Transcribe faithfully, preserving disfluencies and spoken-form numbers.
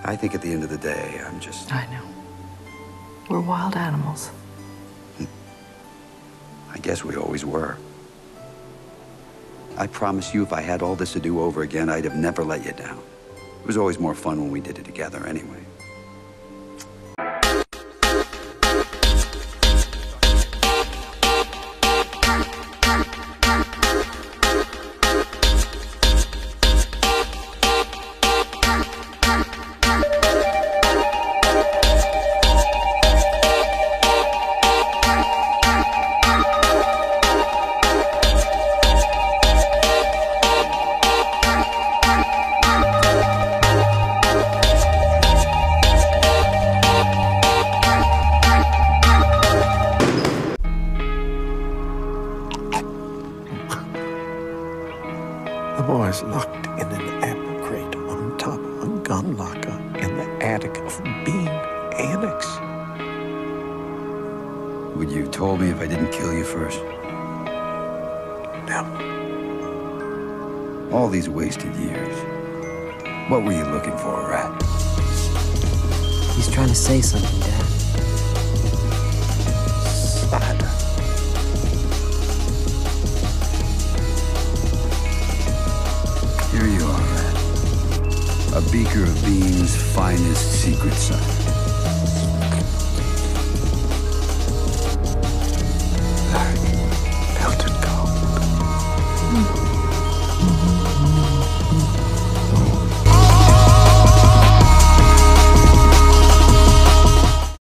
I think at the end of the day, I'm just... I know. We're wild animals. I guess we always were. I promise you, if I had all this to do over again, I'd have never let you down. It was always more fun when we did it together anyway. The boy's locked in an apple crate on top of a gun locker in the attic of Bean Annex. Would you have told me if I didn't kill you first? No. All these wasted years. What were you looking for, Rat? He's trying to say something, Dad. Silence. Here you are, Rat. A beaker of Bean's finest secret sauce.